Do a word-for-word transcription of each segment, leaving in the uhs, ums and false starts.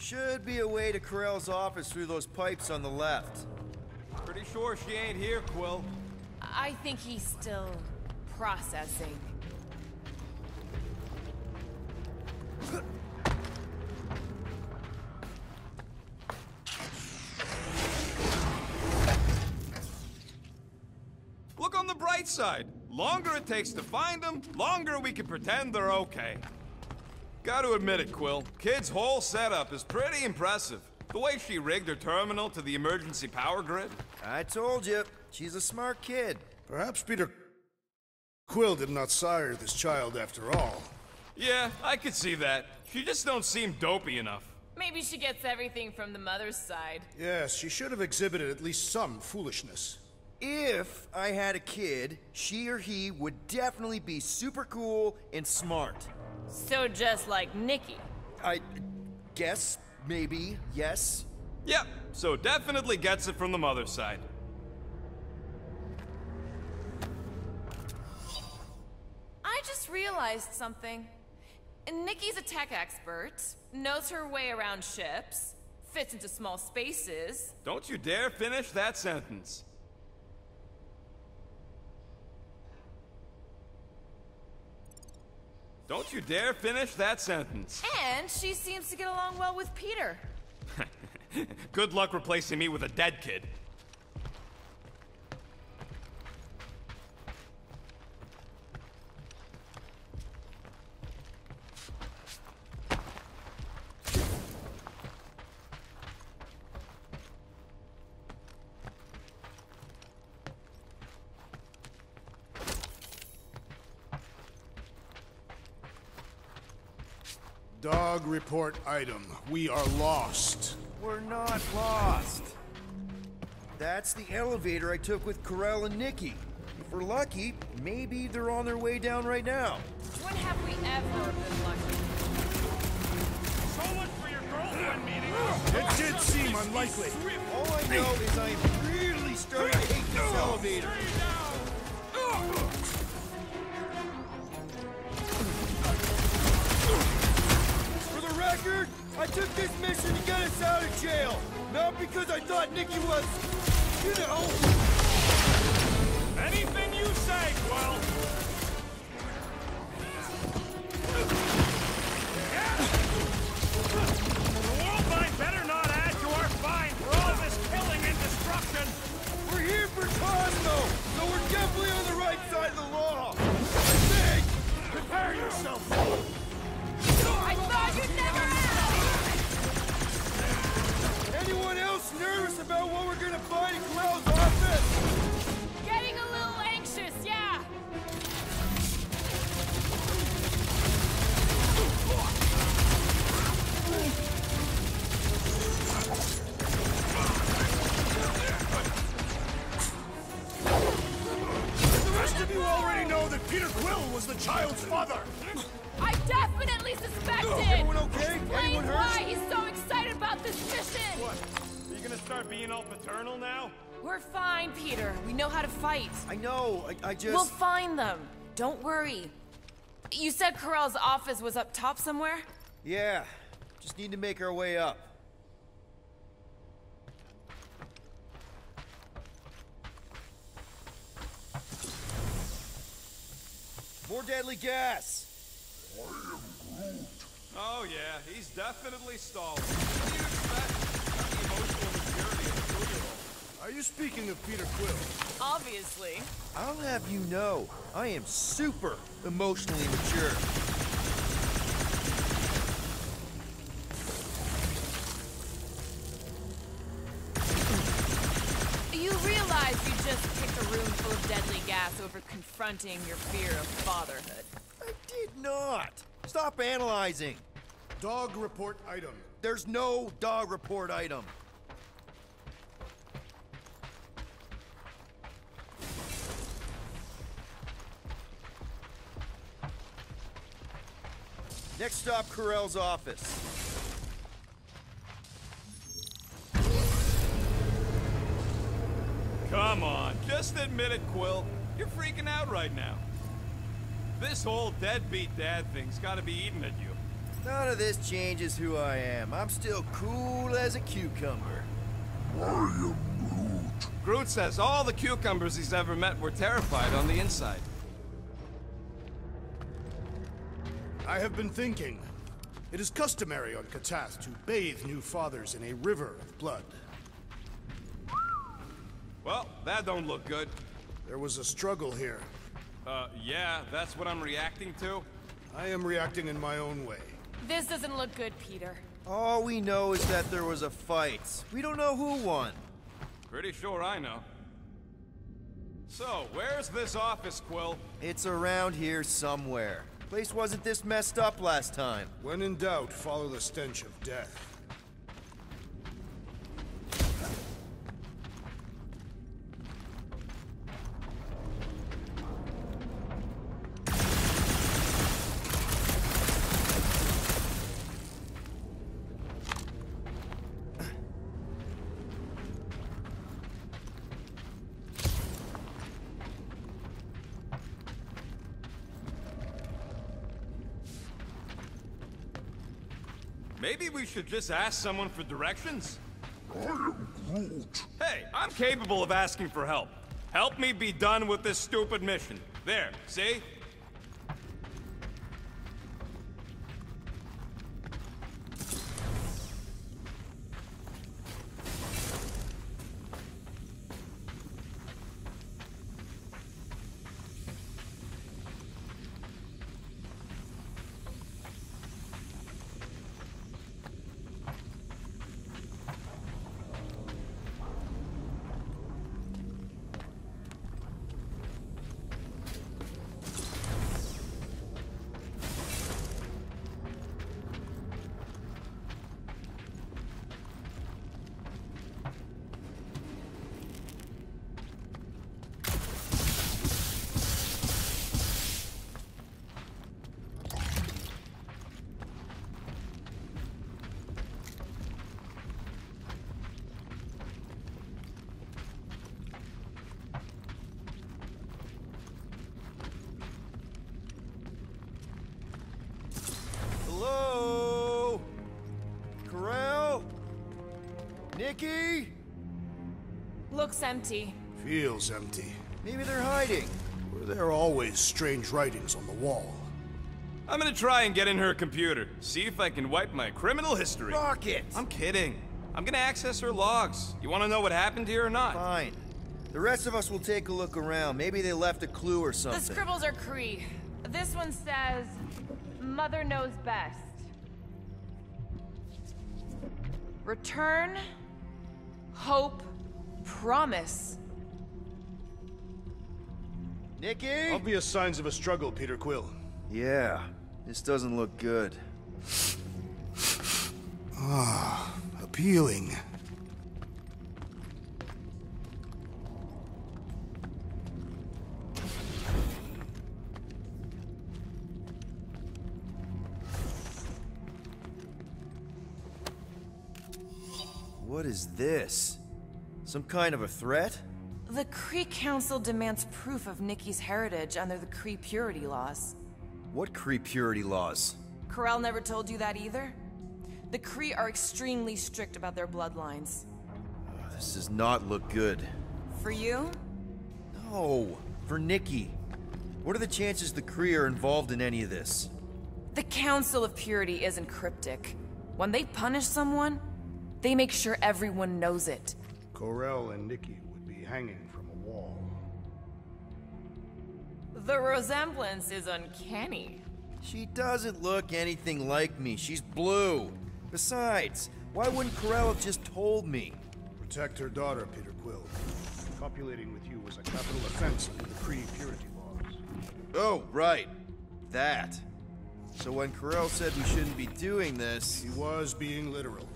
Should be a way to Corell's office through those pipes on the left. Pretty sure she ain't here, Quill. I think he's still processing. Look on the bright side. Longer it takes to find them, longer we can pretend they're okay. Gotta admit it, Quill. Kid's whole setup is pretty impressive. The way she rigged her terminal to the emergency power grid. I told you, she's a smart kid. Perhaps Peter Quill did not sire this child after all. Yeah, I could see that. She just don't seem dopey enough. Maybe she gets everything from the mother's side. Yes, she should have exhibited at least some foolishness. If I had a kid, she or he would definitely be super cool and smart. So just like Nikki. I guess, maybe, yes. Yep, so definitely gets it from the mother's side. I just realized something. Nikki's a tech expert, knows her way around ships, fits into small spaces. Don't you dare finish that sentence. Don't you dare finish that sentence. And she seems to get along well with Peter. Good luck replacing me with a dead kid. Dog report item. We are lost. We're not lost. That's the elevator I took with Corell and Nikki. If we're lucky, maybe they're on their way down right now. When have we ever been lucky? So much for your girlfriend meeting. It did seem unlikely. All I know is I am really starting to hate this elevator. For the record, I took this mission to get us out of jail. Not because I thought Nikki was, you know... Anything you say, Quill. The world fine better not add to our fine for all this killing and destruction. We're here for Cosmo, so we're definitely on the right side of the law. I think. Prepare yourself. I thought you'd never ask! Anyone else nervous about what we're gonna find in Corell's office? Getting a little anxious, yeah! The rest of you already know that Peter Quill was the child's father. I definitely suspected! Everyone okay? Explain Anyone hurt? why he's so excited about this mission! What? Are you gonna start being all paternal now? We're fine, Peter. We know how to fight. I know, I, I just... We'll find them. Don't worry. You said Corell's office was up top somewhere? Yeah, just need to make our way up. More deadly gas! Oh yeah, he's definitely stalled. What do you expect? Not the emotional maturity of a two-year-old. Are you speaking of Peter Quill? Obviously. I'll have you know, I am super emotionally mature. You realize you just picked a room full of deadly gas over confronting your fear of fatherhood. I did not! Stop analyzing! Dog report item. There's no dog report item. Next stop, Corell's office. Come on, just admit it, Quill. You're freaking out right now. This whole deadbeat dad thing's gotta be eating at you. None of this changes who I am. I'm still cool as a cucumber. I am Groot. Groot says all the cucumbers he's ever met were terrified on the inside. I have been thinking. It is customary on Katath to bathe new fathers in a river of blood. Well, that don't look good. There was a struggle here. Uh, yeah, that's what I'm reacting to? I am reacting in my own way. This doesn't look good, Peter. All we know is that there was a fight. We don't know who won. Pretty sure I know. So, where's this office, Quill? It's around here somewhere. Place wasn't this messed up last time. When in doubt, follow the stench of death. Maybe we should just ask someone for directions? I am Groot. Hey, I'm capable of asking for help. Help me be done with this stupid mission. There, see? Hello? Corral? Nikki? Looks empty. Feels empty. Maybe they're hiding. Were there always strange writings on the wall? I'm gonna try and get in her computer, see if I can wipe my criminal history. Rocket! I'm kidding. I'm gonna access her logs. You wanna know what happened here or not? Fine. The rest of us will take a look around. Maybe they left a clue or The something. scribbles are Cree. This one says, Mother knows best. Return, hope, promise. Nikki? Obvious signs of a struggle, Peter Quill. Yeah, this doesn't look good. Ah, appealing. What is this? Some kind of a threat? The Cree Council demands proof of Nikki's heritage under the Cree purity laws. What Cree purity laws? Corral never told you that either? The Cree are extremely strict about their bloodlines. Oh, this does not look good. For you? No, for Nikki. What are the chances the Cree are involved in any of this? The Council of Purity isn't cryptic. When they punish someone, they make sure everyone knows it. Corel and Nikki would be hanging from a wall. The resemblance is uncanny. She doesn't look anything like me. She's blue. Besides, why wouldn't Corel have just told me? Protect her daughter, Peter Quill. Copulating with you was a capital offense under the Cree purity laws. Oh, right. That. So when Corel said we shouldn't be doing this... He was being literal.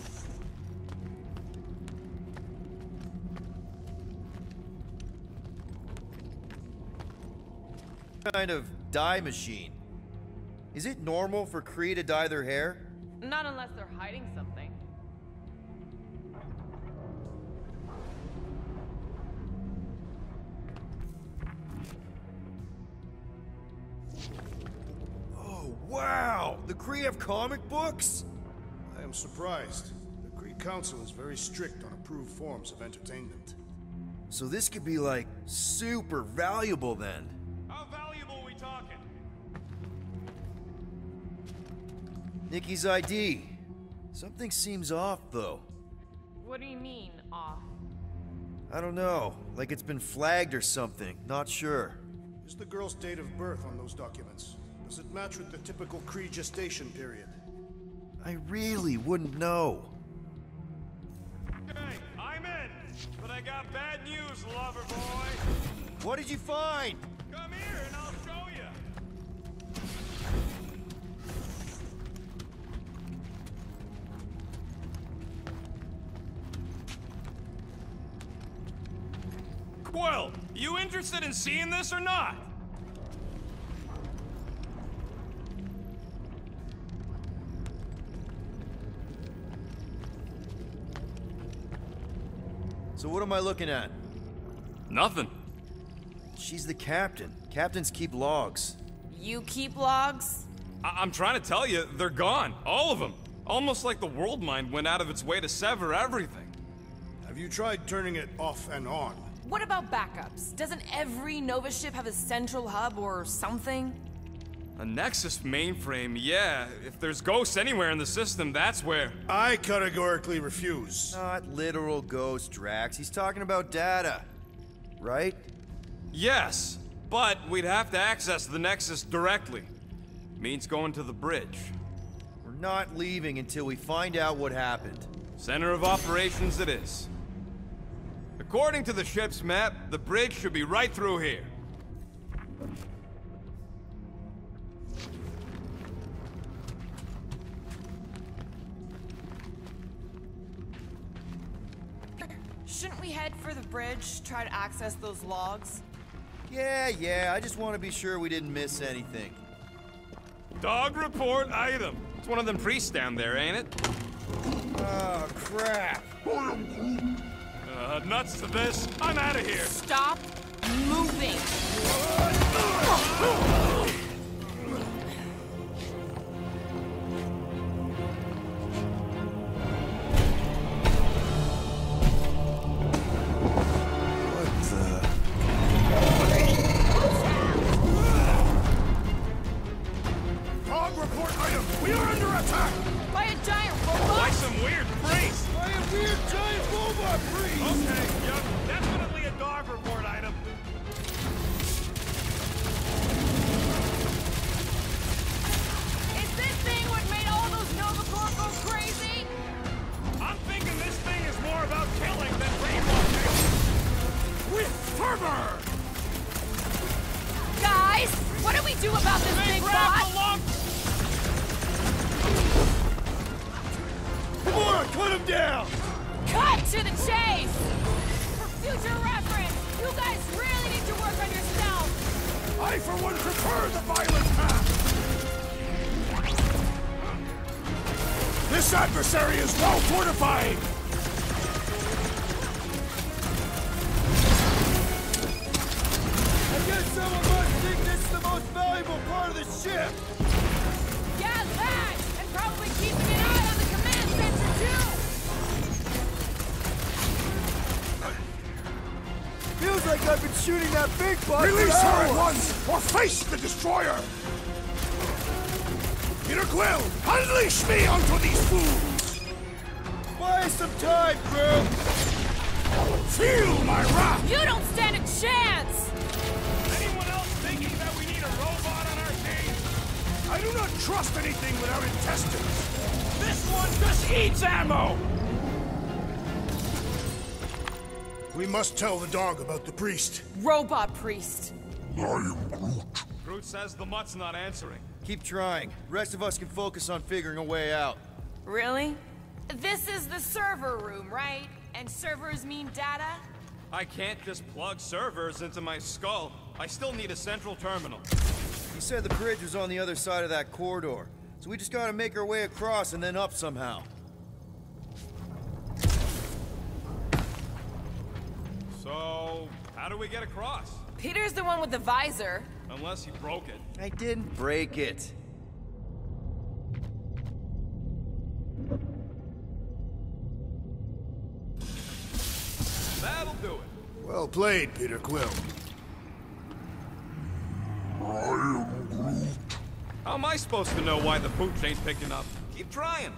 kind of dye machine. Is it normal for Kree to dye their hair? Not unless they're hiding something. Oh, wow! Wow! The Kree have comic books? I am surprised. The Kree Council is very strict on approved forms of entertainment. So this could be, like, super valuable then. How valuable are we talking? Nikki's I D. Something seems off, though. What do you mean, off? I don't know. Like it's been flagged or something. Not sure. Is the girl's date of birth on those documents? Does it match with the typical Kree gestation period? I really wouldn't know. Okay, I'm in. But I got bad news, lover boy. What did you find? Come here and I'll show you. Quill, you interested in seeing this or not? So what am I looking at? Nothing. She's the captain. Captains keep logs. You keep logs? I I'm trying to tell you, they're gone. All of them. Almost like the world mind went out of its way to sever everything. Have you tried turning it off and on? What about backups? Doesn't every Nova ship have a central hub or something? A Nexus mainframe, yeah. If there's ghosts anywhere in the system, that's where. I categorically refuse. Not literal ghost, Drax. He's talking about data. Right? Yes, but we'd have to access the Nexus directly. Means going to the bridge. We're not leaving until we find out what happened. Center of operations it is. According to the ship's map, the bridge should be right through here. Shouldn't we head for the bridge, try to access those logs? Yeah, yeah, I just want to be sure we didn't miss anything. Dog report item. It's one of them priests down there, ain't it? Oh, crap. Uh, nuts to this. I'm out of here. Stop moving! Dog report item! We are under attack! By a giant robot? By some weird priest. By a weird giant robot priest! Okay, yep, definitely a dog report item. Is this thing what made all those Nova Corps go crazy? I'm thinking this thing is more about killing than brainwashing. With fervor! Guys, what do we do about this They big grab bot? the long... Come on, cut him down! Cut to the chase! For future reference, you guys really need to work on yourself! I, for one, prefer the violent path! This adversary is well fortified! I guess some of us think this is the most valuable part of the ship! Yeah, that! And probably keeping an eye on the command center, too! Feels like I've been shooting that big bot Release for her at hours. once, or face the destroyer! Peter Quill, unleash me onto these fools! Buy us some time, crew! Feel my wrath! You don't stand a chance! Anyone else thinking that we need a robot on our team? I do not trust anything without intestines! This one just eats ammo! We must tell the dog about the priest. Robot priest. Groot says the mutt's not answering. Keep trying. Rest of us can focus on figuring a way out. Really? This is the server room, right? And servers mean data? I can't just plug servers into my skull. I still need a central terminal. He said the bridge was on the other side of that corridor. So we just gotta make our way across and then up somehow. So, how do we get across? Peter's the one with the visor. Unless he broke it. I didn't break it. Well played, Peter Quill. How am I supposed to know why the pooch ain't picking up? Keep trying.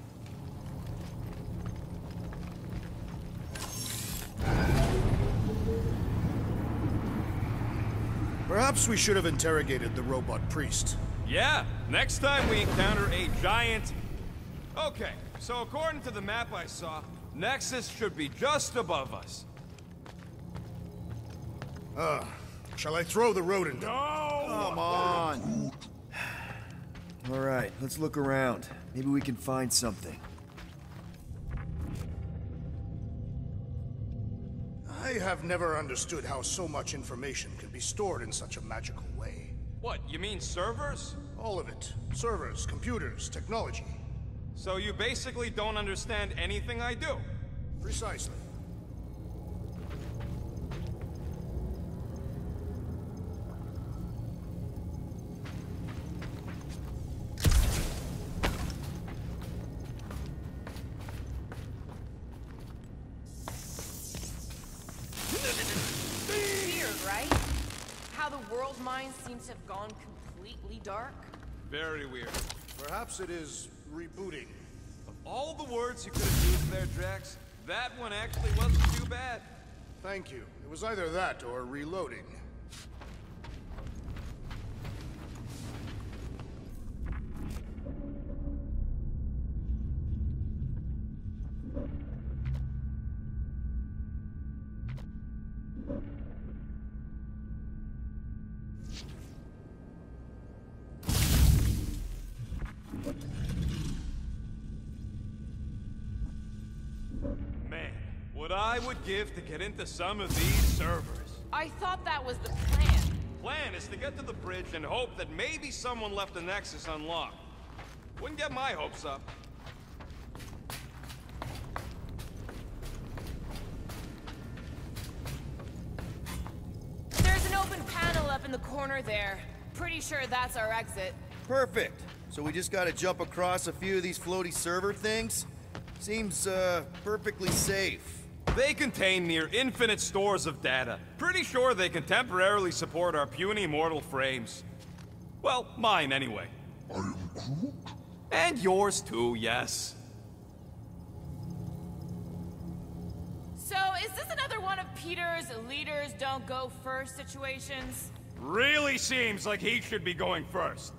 Perhaps we should have interrogated the robot priest. Yeah, next time we encounter a giant... Okay, so according to the map I saw, Nexus should be just above us. Uh, shall I throw the rodent? No! Come on! Alright, let's look around. Maybe we can find something. I have never understood how so much information can be stored in such a magical way. What, you mean servers? All of it. Servers, computers, technology. So you basically don't understand anything I do? Precisely. Weird, right? How the world mind seems to have gone completely dark. Very weird. Perhaps it is rebooting. Of all the words you could have used there, Drax, that one actually wasn't too bad. Thank you. It was either that or reloading. Man, what I would give to get into some of these servers. I thought that was the plan. Plan is to get to the bridge and hope that maybe someone left the Nexus unlocked. Wouldn't get my hopes up. There's an open panel up in the corner there. Pretty sure that's our exit. Perfect. So we just gotta jump across a few of these floaty server things? Seems, uh, perfectly safe. They contain near infinite stores of data. Pretty sure they can temporarily support our puny mortal frames. Well, mine anyway. I am Groot. And yours too, yes. So, is this another one of Peter's leaders don't go first situations? Really seems like he should be going first.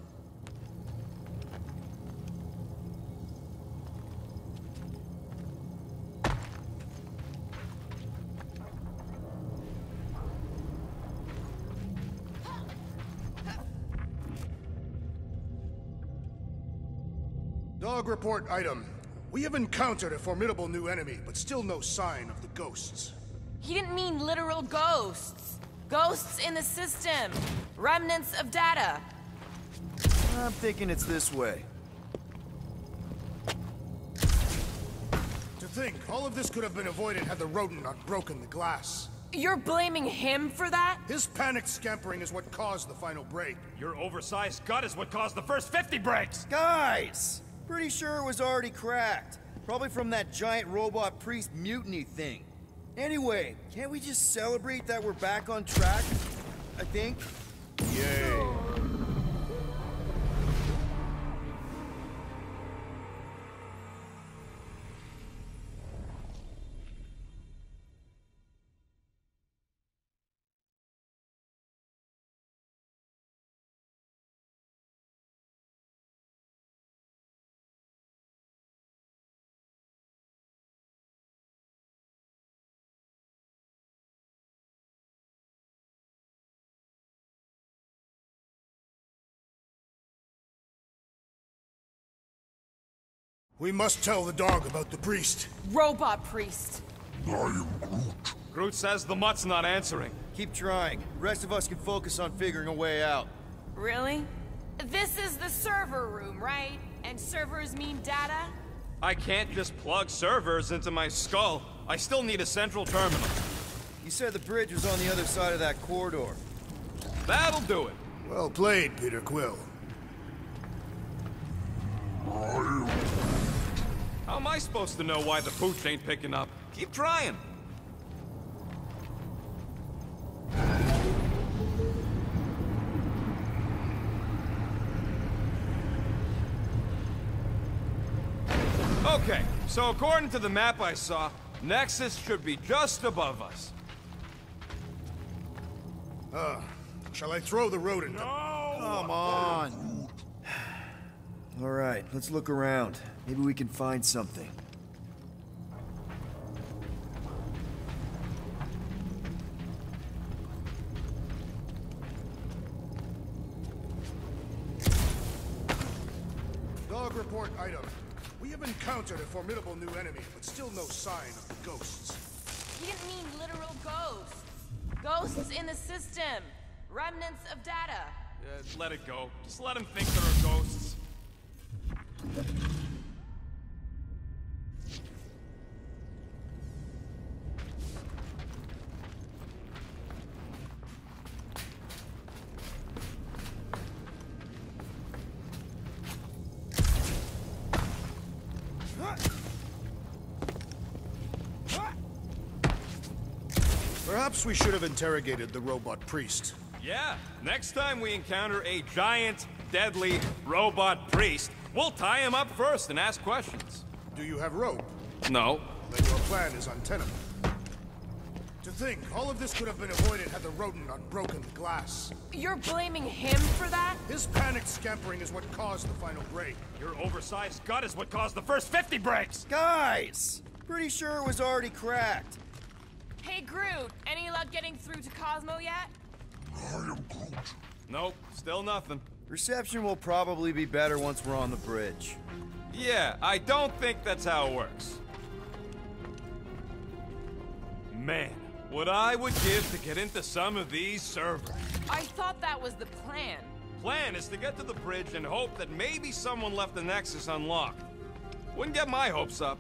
Dog report item. We have encountered a formidable new enemy, but still no sign of the ghosts. He didn't mean literal ghosts. Ghosts in the system. Remnants of data. I'm thinking it's this way. To think, all of this could have been avoided had the rodent not broken the glass. You're blaming him for that? His panicked scampering is what caused the final break. Your oversized gut is what caused the first fifty breaks! Guys! Pretty sure it was already cracked. Probably from that giant robot priest mutiny thing. Anyway, can't we just celebrate that we're back on track? I think. Yay. We must tell the dog about the priest. Robot priest. I am Groot. Groot says the mutt's not answering. Keep trying. The rest of us can focus on figuring a way out. Really? This is the server room, right? And servers mean data? I can't just plug servers into my skull. I still need a central terminal. You said the bridge was on the other side of that corridor. That'll do it. Well played, Peter Quill. I am How am I supposed to know why the pooch ain't picking up? Keep trying. Okay, so according to the map I saw, Nexus should be just above us. Uh, shall I throw the rodent? No! Come on. All right, let's look around. Maybe we can find something. Dog report item. We have encountered a formidable new enemy, but still no sign of the ghosts. He didn't mean literal ghosts. Ghosts in the system. Remnants of data. Uh, let it go. Just let him think there are ghosts. Perhaps we should have interrogated the robot priest. Yeah, next time we encounter a giant, deadly robot priest, we'll tie him up first and ask questions. Do you have rope? No. Then your plan is untenable. To think, all of this could have been avoided had the rodent not broken the glass. You're blaming him for that? His panicked scampering is what caused the final break. Your oversized gut is what caused the first fifty breaks! Guys! Pretty sure it was already cracked. Hey, Groot, any luck getting through to Cosmo yet? I am Groot. Nope, still nothing. Reception will probably be better once we're on the bridge. Yeah, I don't think that's how it works. Man, what I would give to get into some of these servers. I thought that was the plan. Plan is to get to the bridge and hope that maybe someone left the Nexus unlocked. Wouldn't get my hopes up.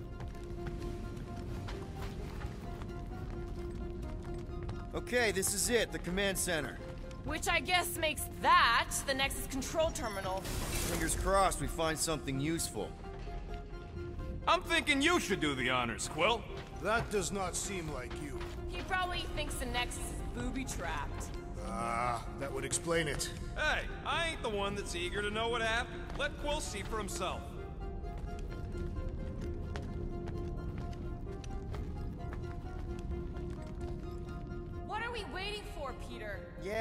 Okay, this is it, the command center. Which I guess makes that the Nexus control terminal. Fingers crossed we find something useful. I'm thinking you should do the honors, Quill. That does not seem like you. He probably thinks the Nexus is booby-trapped. Ah, that would explain it. Hey, I ain't the one that's eager to know what happened. Let Quill see for himself. What are we waiting for, Peter? Yeah.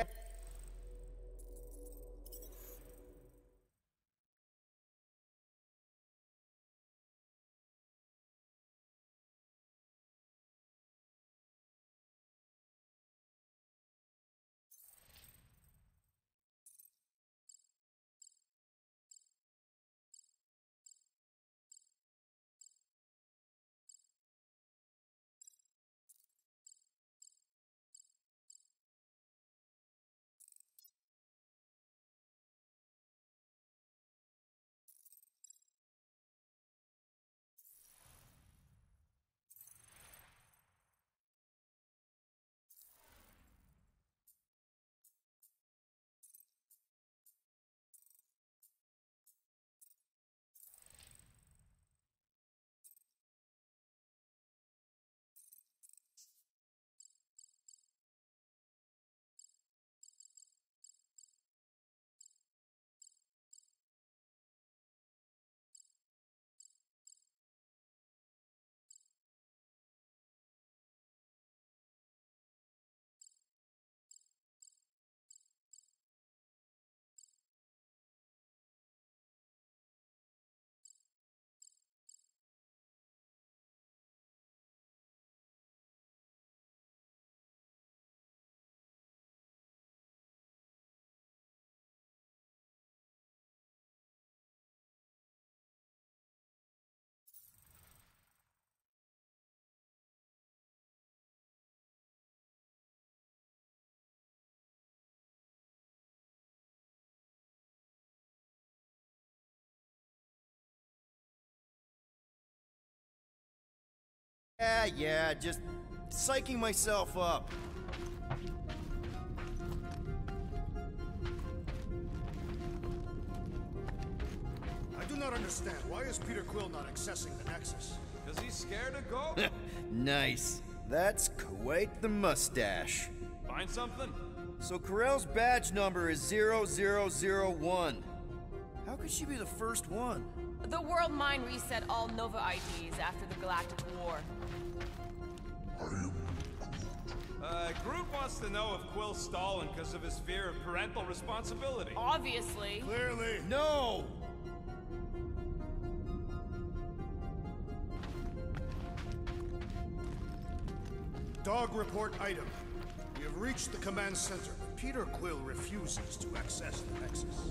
Yeah, yeah, just psyching myself up. I do not understand. Why is Peter Quill not accessing the Nexus? Because he's scared to go? Nice. That's quite the mustache. Find something? So Corell's badge number is zero zero zero one. How How could she be the first one? The World Mind reset all Nova I Ds after the Galactic War. I am Uh, Groot wants to know if Quill's stalling because of his fear of parental responsibility. Obviously. Clearly. No! Dog report item. We have reached the command center, but Peter Quill refuses to access the Nexus.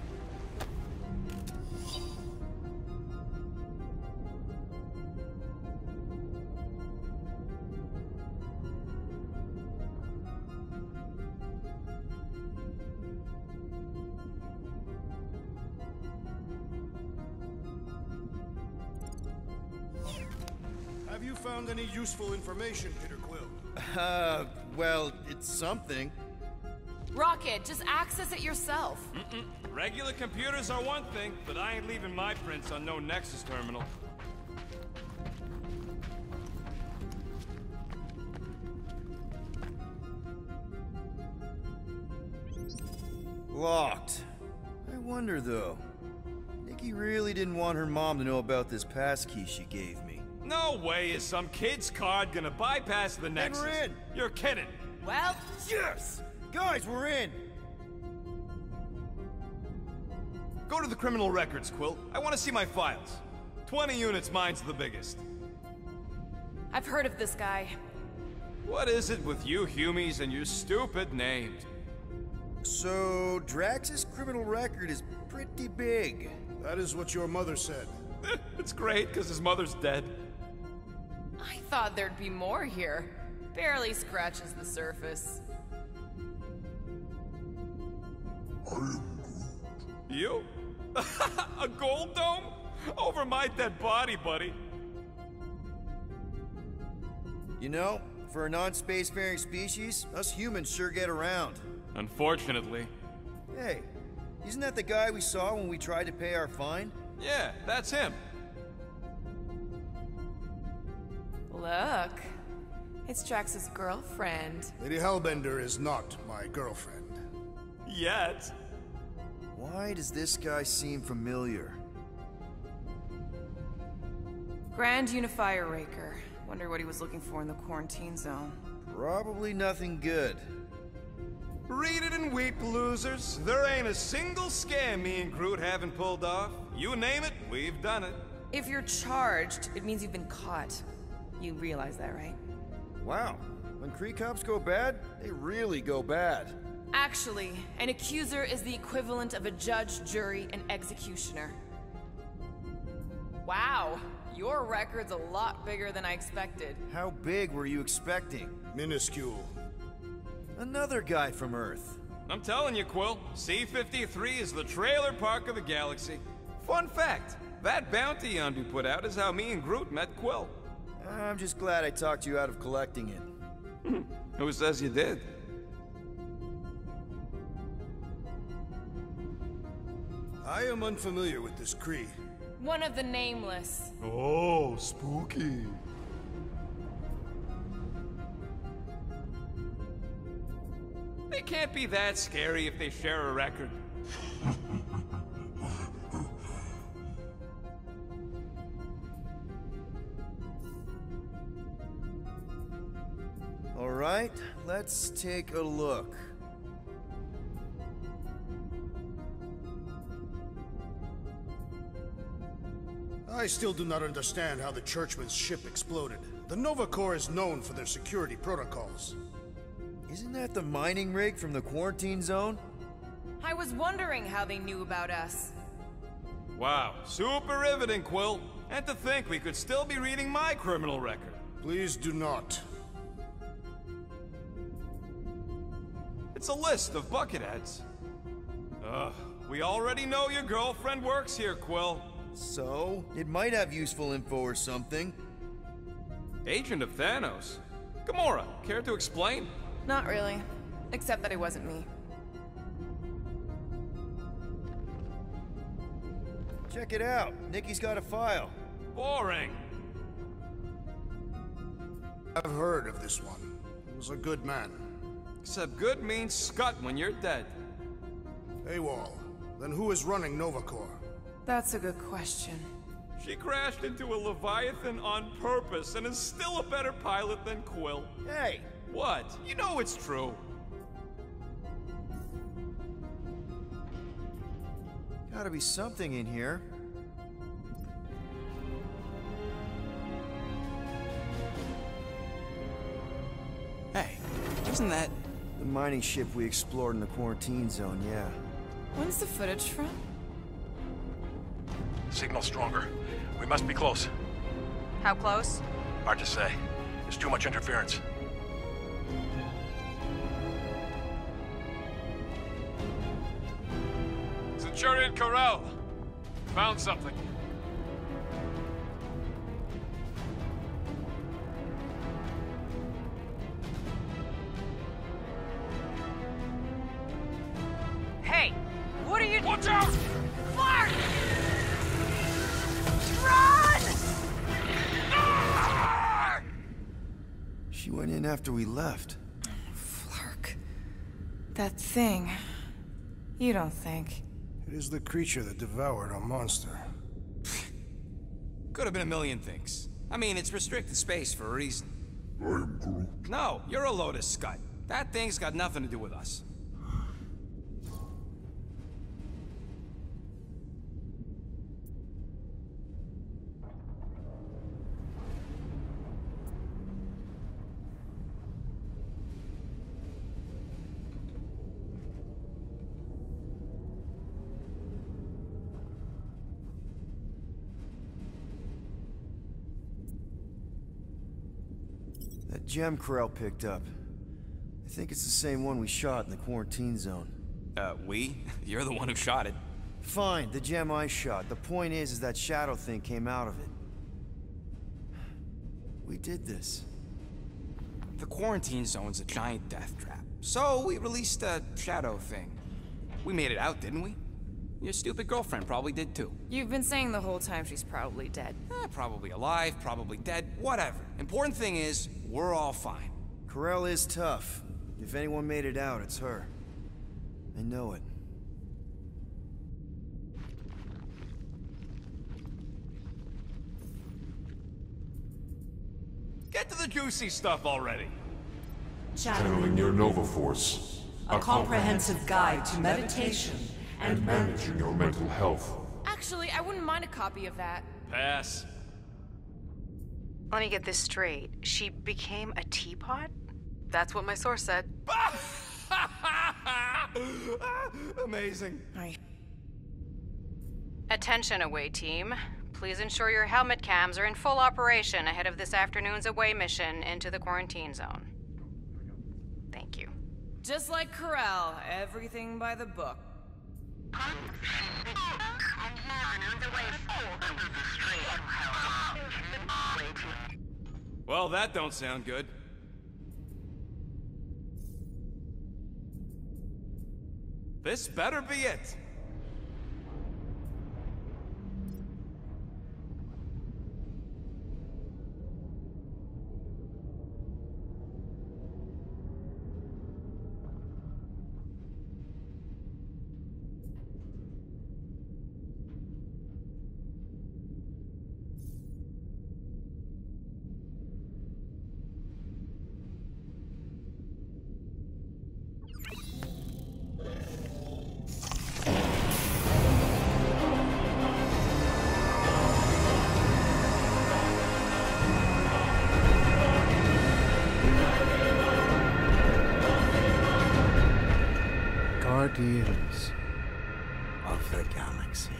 Have you found any useful information, Peter Quill? Uh, well, it's something. Rocket, just access it yourself. Mm-mm. Regular computers are one thing, but I ain't leaving my prints on no Nexus terminal. Locked. I wonder, though. Nikki really didn't want her mom to know about this passkey she gave me. No way is some kid's card gonna bypass the Nexus. we're in. You're kidding. Well, Yes! Guys, we're in! Go to the criminal records, Quill. I want to see my files. Twenty units, mine's the biggest. I've heard of this guy. What is it with you Humies and your stupid names? So, Drax's criminal record is pretty big. That is what your mother said. It's great, because his mother's dead. I thought there'd be more here. Barely scratches the surface. I am You? A gold dome? Over my dead body, buddy. You know, for a non-spacefaring species, us humans sure get around. Unfortunately. Hey, isn't that the guy we saw when we tried to pay our fine? Yeah, that's him. Look. It's Drax's girlfriend. Lady Hellbender is not my girlfriend. Yet. Why does this guy seem familiar? Grand Unifier Raker. Wonder what he was looking for in the quarantine zone. Probably nothing good. Read it and weep, losers. There ain't a single scam me and Groot haven't pulled off. You name it, we've done it. If you're charged, it means you've been caught. You realize that, right? Wow, when Kree cops go bad, they really go bad. Actually, an accuser is the equivalent of a judge, jury, and executioner. Wow, your record's a lot bigger than I expected. How big were you expecting? Minuscule. Another guy from Earth. I'm telling you, Quill, C fifty-three is the trailer park of the galaxy. Fun fact, that bounty Yondu put out is how me and Groot met Quill. I'm just glad I talked you out of collecting it. Who says you did? I am unfamiliar with this Kree. One of the nameless. Oh, spooky. They can't be that scary if they share a record. All right, let's take a look. I still do not understand how the Churchman's ship exploded. The Nova Corps is known for their security protocols. Isn't that the mining rig from the quarantine zone? I was wondering how they knew about us. Wow, super riveting, Quill. And to think we could still be reading my criminal record. Please do not. It's a list of bucketheads. Ugh, we already know your girlfriend works here, Quill. So, it might have useful info or something. Agent of Thanos. Gamora, care to explain? Not really. Except that it wasn't me. Check it out. Nikki's got a file. Boring. I've heard of this one. He was a good man. Except good means scut when you're dead. AWOL. Then who is running Novacor? That's a good question. She crashed into a Leviathan on purpose and is still a better pilot than Quill. Hey! What? You know it's true. Gotta be something in here. Hey, isn't that... The mining ship we explored in the quarantine zone, yeah. When's the footage from? Signal stronger. We must be close. How close? Hard to say. There's too much interference. Centurion Corral! Found something. Hey! What are you- Watch out! Clark! Run! She went in after we left. Flark. That thing. You don't think. It is the creature that devoured our monster. Could have been a million things. I mean, it's restricted space for a reason. I am Groot. No, you're a Lotus Scud. That thing's got nothing to do with us. That gem Corral picked up. I think it's the same one we shot in the quarantine zone. Uh, we? You're the one who shot it. Fine, the gem I shot. The point is, is that shadow thing came out of it. We did this. The quarantine zone's a giant death trap. So we released a shadow thing. We made it out, didn't we? Your stupid girlfriend probably did too. You've been saying the whole time she's probably dead. Eh, probably alive, probably dead, whatever. Important thing is, we're all fine. Corral is tough. If anyone made it out, it's her. I know it. Get to the juicy stuff already. Channeling your Nova Force. A comprehensive guide to meditation And managing your mental health. Actually, I wouldn't mind a copy of that. Pass. Let me get this straight. She became a teapot? That's what my source said. Amazing. I... Attention, away team. Please ensure your helmet cams are in full operation ahead of this afternoon's away mission into the quarantine zone. Thank you. Just like Corral, everything by the book. Well, that don't sound good. This better be it. Guardians of the galaxy.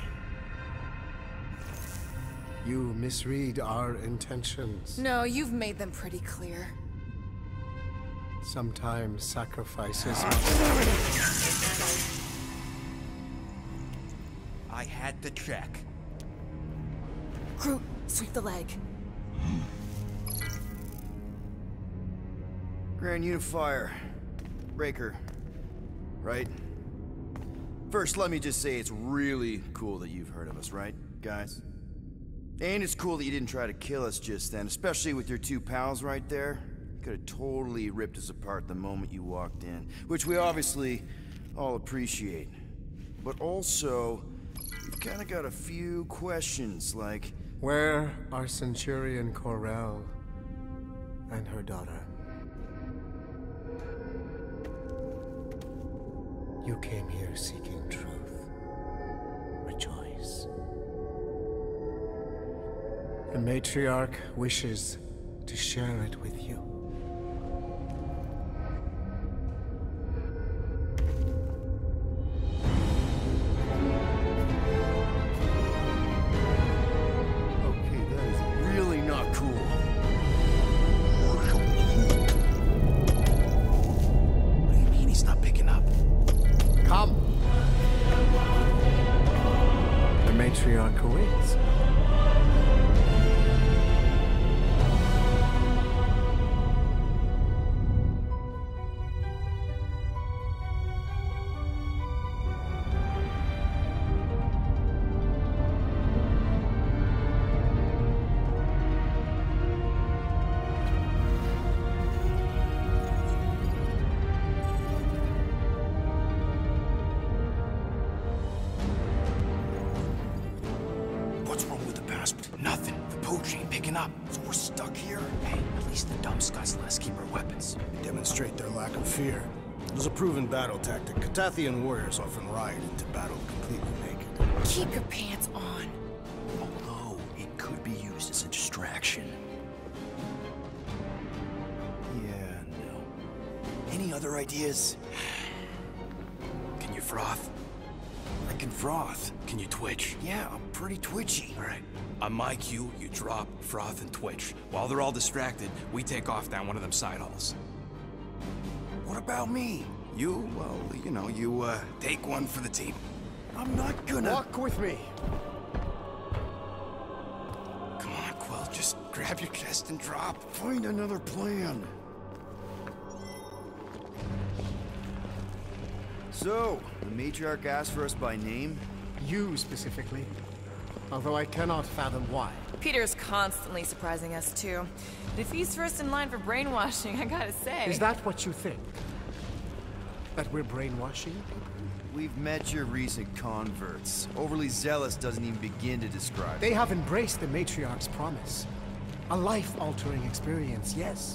You misread our intentions. No, you've made them pretty clear. Sometimes sacrifices I had to check. Groot, sweep the leg. Grand Unifier. Breaker. Right? First, let me just say it's really cool that you've heard of us, right, guys? And it's cool that you didn't try to kill us just then, especially with your two pals right there. You could have totally ripped us apart the moment you walked in, which we obviously all appreciate. But also, we've kind of got a few questions, like... Where are Centurion Corell and her daughter? You came here seeking truth. Rejoice. The Matriarch wishes to share it with you. Okay, that is really not cool. What do you mean he's not picking up? Come! The Matriarch awaits. What's wrong with the passport? Nothing. The pooch ain't picking up. So we're stuck here? Hey, at least the dumb scuts let us keep our weapons. Demonstrate their lack of fear. It was a proven battle tactic. Catathian warriors often ride into battle completely naked. Keep your pants on. Although, it could be used as a distraction. Yeah, no. Any other ideas? Can you froth? I can froth. Can you twitch? Yeah, I'm pretty twitchy. All right. On my cue, you drop, froth, and twitch. While they're all distracted, we take off down one of them side halls. What about me? You, well, you know, you, uh, take one for the team. I'm not gonna... Walk with me. Come on, Quill, just grab your chest and drop. Find another plan. So, the Matriarch asked for us by name? You specifically. Although I cannot fathom why. Peter's constantly surprising us, too. But if he's first in line for brainwashing, I gotta say... Is that what you think? That we're brainwashing people? We've met your recent converts. Overly zealous doesn't even begin to describe They have embraced the Matriarch's promise. A life-altering experience, yes.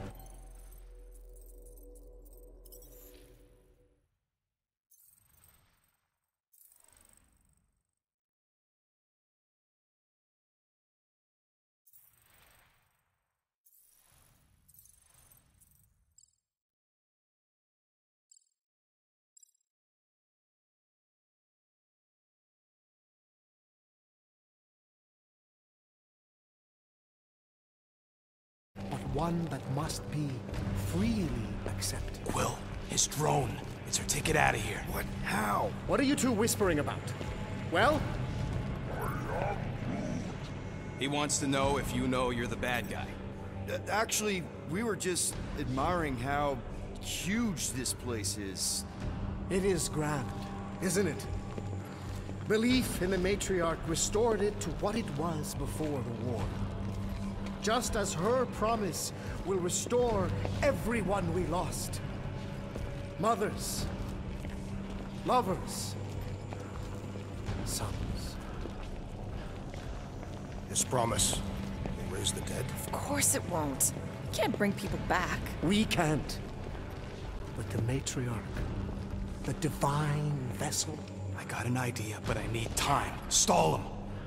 But one that must be freely accepted. Quill, his drone. It's our ticket out of here. What? How? What are you two whispering about? Well? He wants to know if you know you're the bad guy. Uh, actually, we were just admiring how huge this place is. It is grand, isn't it? Belief in the Matriarch restored it to what it was before the war. Just as her promise will restore everyone we lost. Mothers, lovers, sons. His promise will raise the dead. Of course it won't. You can't bring people back. We can't. But the Matriarch, the divine vessel. I got an idea, but I need time. Stall him.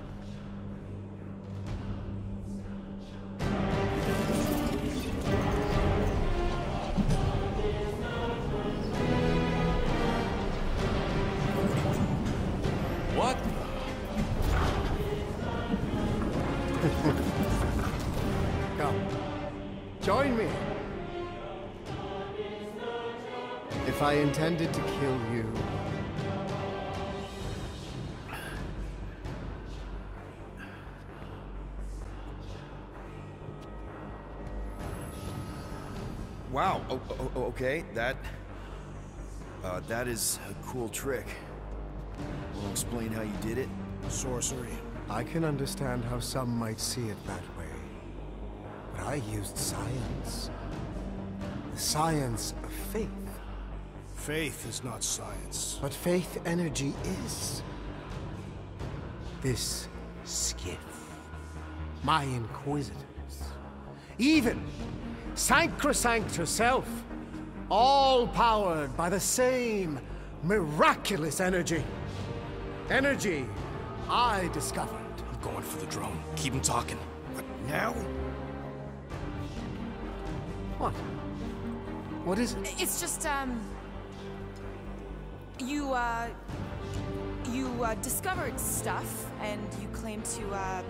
What? Come, join me. If I intended to kill you, Wow, oh, oh, oh, okay, that... Uh, that is a cool trick. Wanna explain how you did it? Sorcery. I can understand how some might see it that way. I used science. The science of faith. Faith is not science. But faith energy is. This skiff, my inquisitors, even Sacrosanct herself, all powered by the same miraculous energy. Energy I discovered. I'm going for the drone. Keep him talking. What, now? What? What is it? It's just, um... You, uh... You, uh, discovered stuff, and you claim to, uh...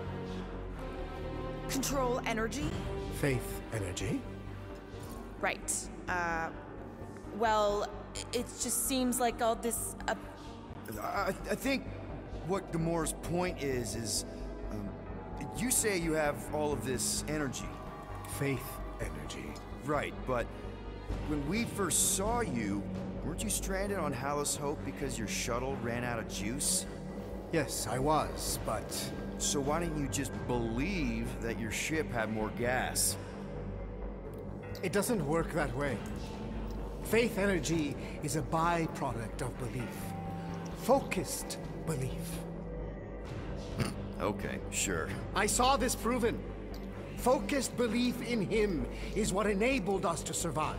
control energy? Faith energy? Right. Uh... Well, it just seems like all this, uh... I, I think what Gamora's point is, is... Um, you say you have all of this energy. Faith energy. Right, but when we first saw you, weren't you stranded on Hallis Hope because your shuttle ran out of juice? Yes, I was, but... So why didn't you just believe that your ship had more gas? It doesn't work that way. Faith energy is a byproduct of belief. Focused belief. Okay, sure. I saw this proven. Focused belief in him is what enabled us to survive.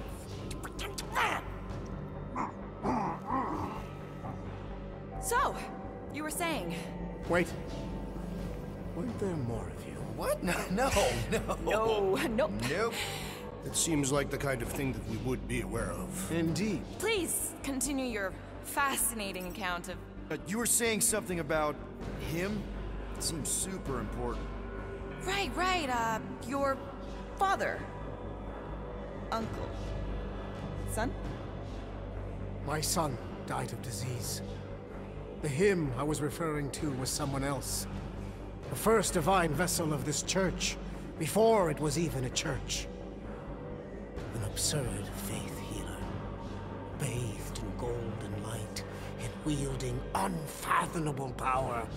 So, you were saying... Wait. Weren't there more of you? What? No, no, no. No, nope. Nope. It seems like the kind of thing that we would be aware of. Indeed. Please, continue your fascinating account of... Uh, you were saying something about him? It seems super important. Right, right, uh, your father. Uncle. Son? My son died of disease. The him I was referring to was someone else. The first divine vessel of this church, before it was even a church. An absurd faith healer, bathed in golden light and wielding unfathomable power.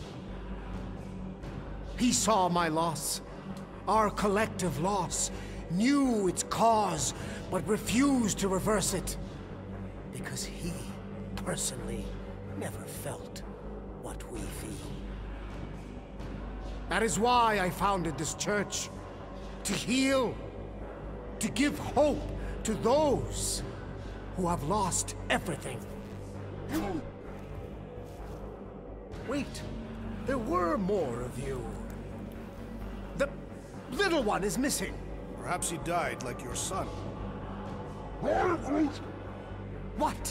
He saw my loss, our collective loss, knew its cause, but refused to reverse it. Because he, personally, never felt what we feel. That is why I founded this church. To heal. To give hope to those who have lost everything. Wait, there were more of you. The little one is missing. Perhaps he died like your son. What?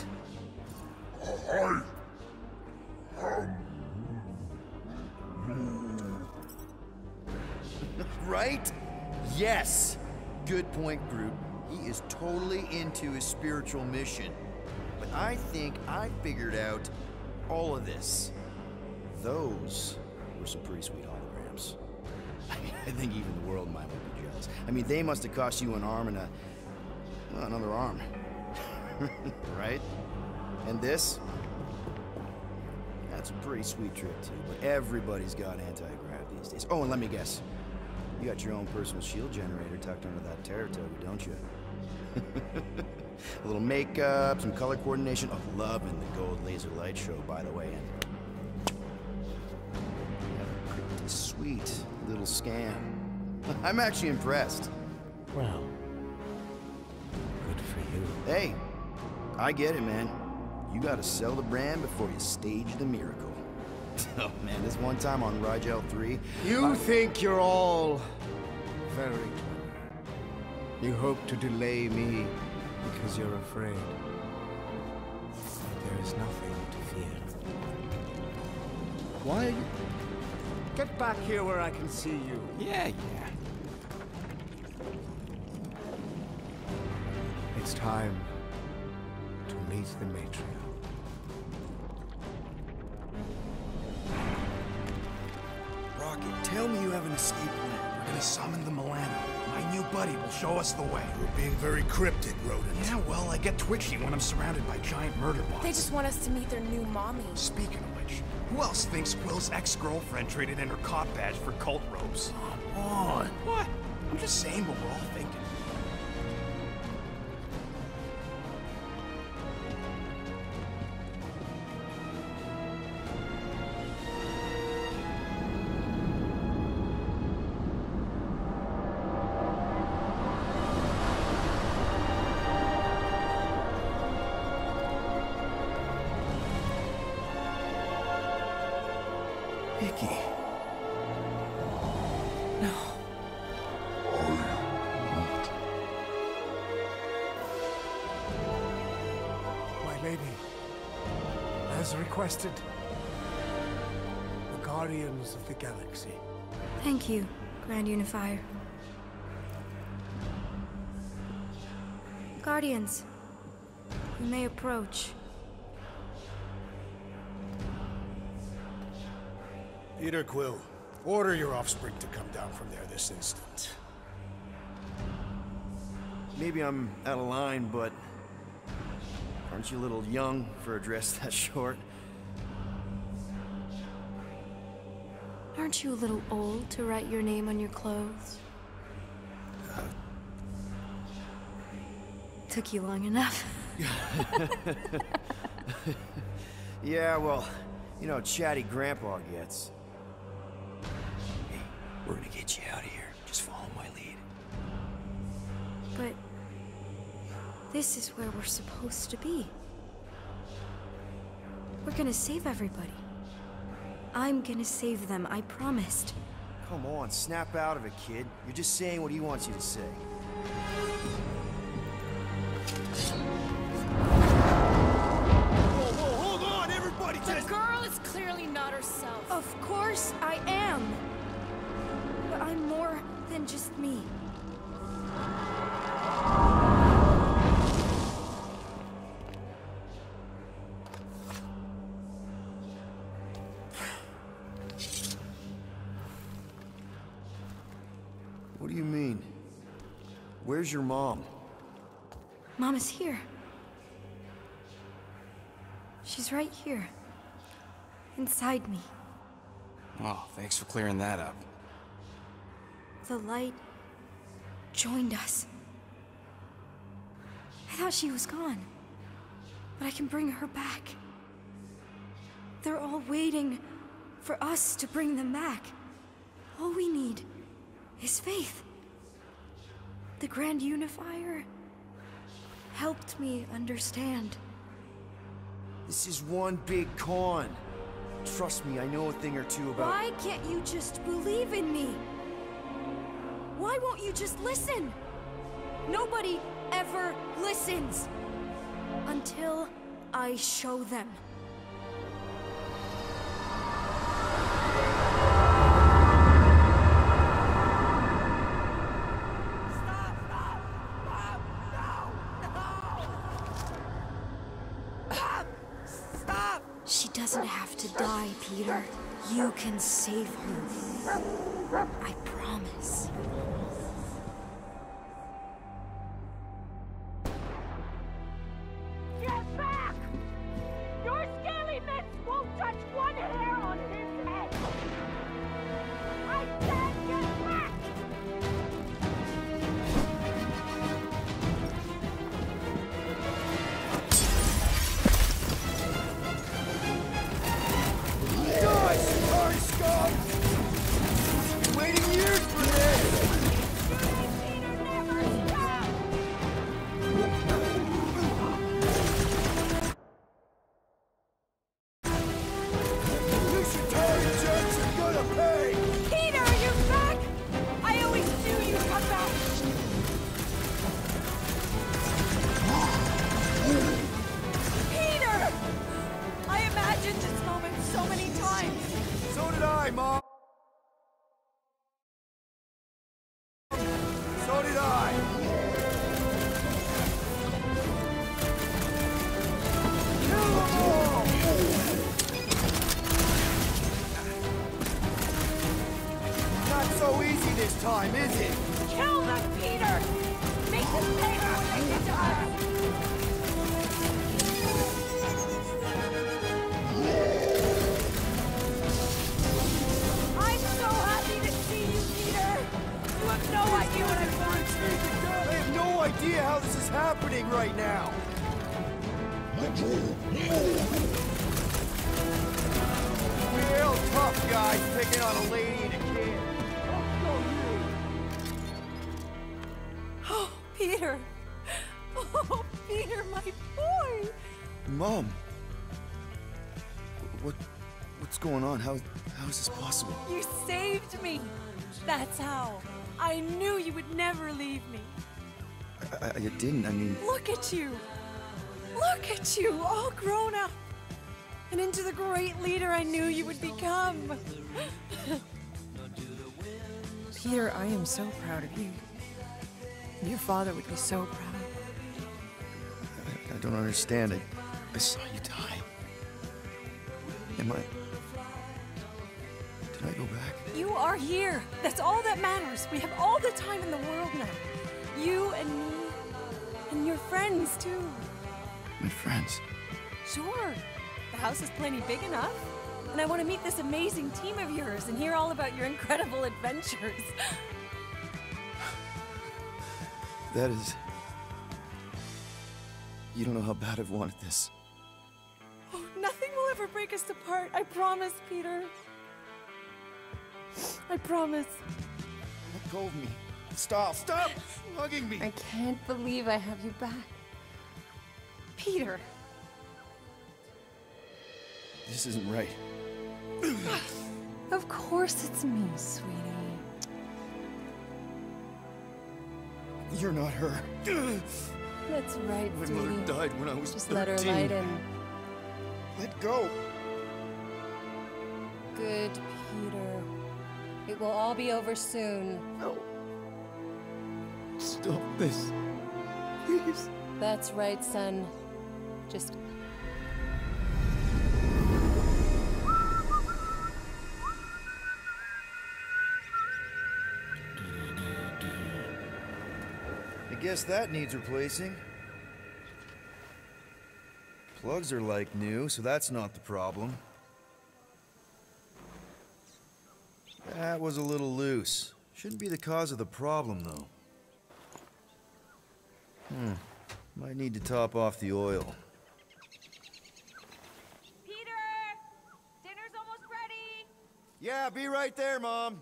Right? Yes. Good point, Groot. He is totally into his spiritual mission. But I think I figured out all of this. Those were some pretty sweet holograms. I mean, I think even the world might be jealous. I mean, they must have cost you an arm and a... well, another arm. Right? And this? That's a pretty sweet trick, too. But everybody's got anti-grav these days. Oh, and let me guess. You got your own personal shield generator tucked under that Terratoga, don't you? A little makeup, some color coordination. Oh, loving the gold laser light show, by the way. And a pretty sweet little scam. I'm actually impressed. Well, good for you. Hey, I get it, man. You gotta sell the brand before you stage the miracle. Oh man, this one time on Rigel three... You I... think you're all very clever. You hope to delay me because you're afraid. There is nothing to fear. Why are you... Get back here where I can see you. Yeah, yeah. It's time to meet the Matriarch. Rocket, tell me you have an escape plan. We're gonna summon the Milano. My new buddy will show us the way. You're being very cryptic, Rodent. Yeah, well, I get twitchy when I'm surrounded by giant murder bots. They just want us to meet their new mommy. Speaking of which, who else thinks Quill's ex-girlfriend traded in her cop badge for cult robes? Come on. What? I'm just saying what we're all thinking. Nikki. No. My lady, as requested, the Guardians of the Galaxy. Thank you, Grand Unifier. Guardians, you may approach. Peter Quill, order your offspring to come down from there this instant. Maybe I'm out of line, but aren't you a little young for a dress that short? Aren't you a little old to write your name on your clothes? Uh, Took you long enough. Yeah, well, you know how chatty Grandpa gets. Hey, we're gonna get you out of here. Just follow my lead. But this is where we're supposed to be. We're gonna save everybody. I'm gonna save them, I promised. Come on, snap out of it, kid. You're just saying what he wants you to say. Whoa, whoa, hold on, everybody! The girl is clearly not herself. Of course I am. But I'm more than just me. What do you mean? Where's your mom? Mama's here. She's right here. Inside me. Oh, thanks for clearing that up. The light joined us. I thought she was gone, but I can bring her back. They're all waiting for us to bring them back. All we need is faith. The Grand Unifier helped me understand. This is one big con. Trust me, I know a thing or two about— Why can't you just believe in me? Why won't you just listen? Nobody ever listens. Until I show them. She doesn't have to die, Peter. You can save her. I promise. Get back! Your scaly mitts won't touch one hair on his head! I said get back! Guys, sorry, scum! Waiting years for this! You should tell your jerks you're gonna pay! Peter, are you back? I always knew you'd come back! Peter! I imagined this moment so many times! So did I, Mom! So did I! Kill them all! Not so easy this time, is it? Kill them, Peter! Make them pay for what they did to us! I'm so happy to see you, Peter! You have no idea what I've gone through! I have no idea how this is happening right now! Real tough guys picking on a lady and a kid. Oh, Peter! Oh, Peter, my boy! Mom. What... What's going on? How, how is this possible? You saved me! That's how. I knew you would never leave me. I, I, I didn't, I mean... Look at you! Look at you, all grown up! And into the great leader I knew you would become. Peter, I am so proud of you. Your father would be so proud. I, I don't understand. I, I saw you die. Am I... Did I go back? You are here. That's all that matters. We have all the time in the world now. You and me. And your friends, too. My friends? Sure. The house is plenty big enough. And I want to meet this amazing team of yours and hear all about your incredible adventures. That is... You don't know how bad I've wanted this. Oh, nothing will ever break us apart. I promise, Peter. I promise. Let go of me. Stop. Stop hugging me. I can't believe I have you back. Peter. This isn't right. Of course it's me, sweetie. You're not her. That's right, My sweetie. mother died when I was Just thirteen. let her light in. Let go. Good, Peter. It will all be over soon. No. Stop this. Please. That's right, son. Just... I guess that needs replacing. Plugs are like new, so that's not the problem. That was a little loose. Shouldn't be the cause of the problem, though. Hmm. Might need to top off the oil. Peter! Dinner's almost ready! Yeah, be right there, Mom.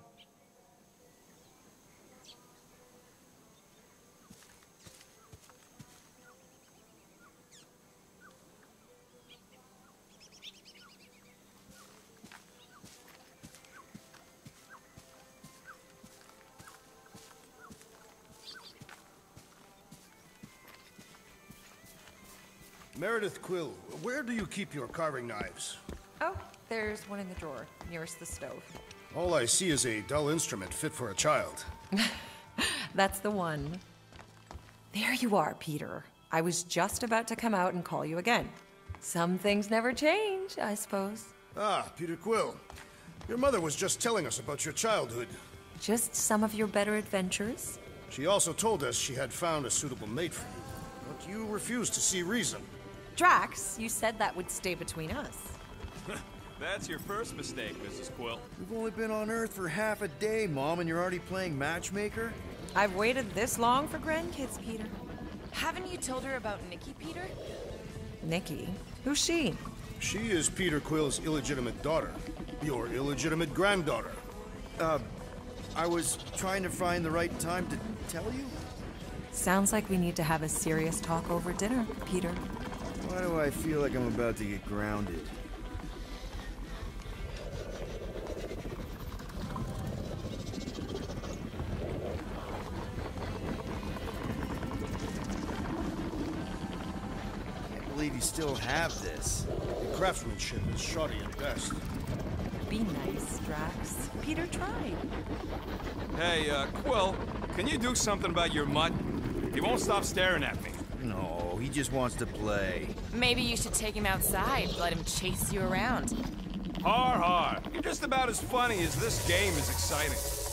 Meredith Quill, where do you keep your carving knives? Oh, there's one in the drawer, nearest the stove. All I see is a dull instrument fit for a child. That's the one. There you are, Peter. I was just about to come out and call you again. Some things never change, I suppose. Ah, Peter Quill. Your mother was just telling us about your childhood. Just some of your better adventures? She also told us she had found a suitable mate for you, but you refused to see reason. Drax, you said that would stay between us. That's your first mistake, Missus Quill. We've only been on Earth for half a day, Mom, and you're already playing matchmaker? I've waited this long for grandkids, Peter. Haven't you told her about Nikki, Peter? Nikki? Who's she? She is Peter Quill's illegitimate daughter. Your illegitimate granddaughter. Uh, I was trying to find the right time to tell you? Sounds like we need to have a serious talk over dinner, Peter. Why do I feel like I'm about to get grounded? Can't believe you still have this. The craftsmanship is shoddy at best. Be nice, Drax. Peter tried. Hey, uh, Quill, can you do something about your mutt? He won't stop staring at me. No, he just wants to play. Maybe you should take him outside, let him chase you around. Har har. You're just about as funny as this game is exciting.